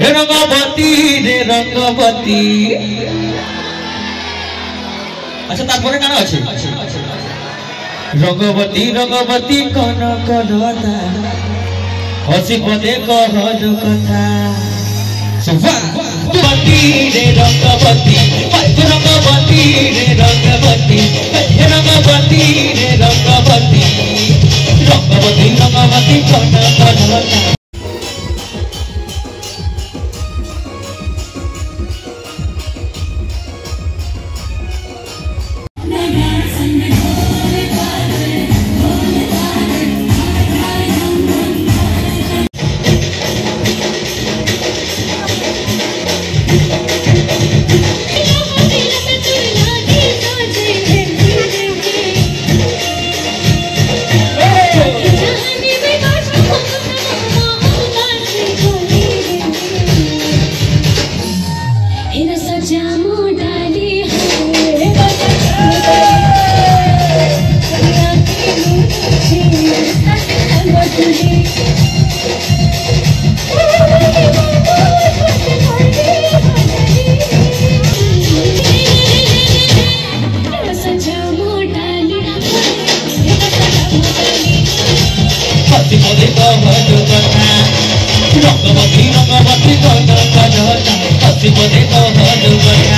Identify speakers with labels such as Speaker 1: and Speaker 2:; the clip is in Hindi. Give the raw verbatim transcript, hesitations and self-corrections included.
Speaker 1: रंगवती रे रंगवती अच्छा तारपरे काना अछि रंगवती रंगवती कनक लता हसी पदे कहल कथा रंगवती रे रंगवती रंगवती रे रंगवती रंगवती रे रंगवती रंगवती रंगवती कनक लता रंगवती रंगवती कनक लता हसी पदे कहल कथा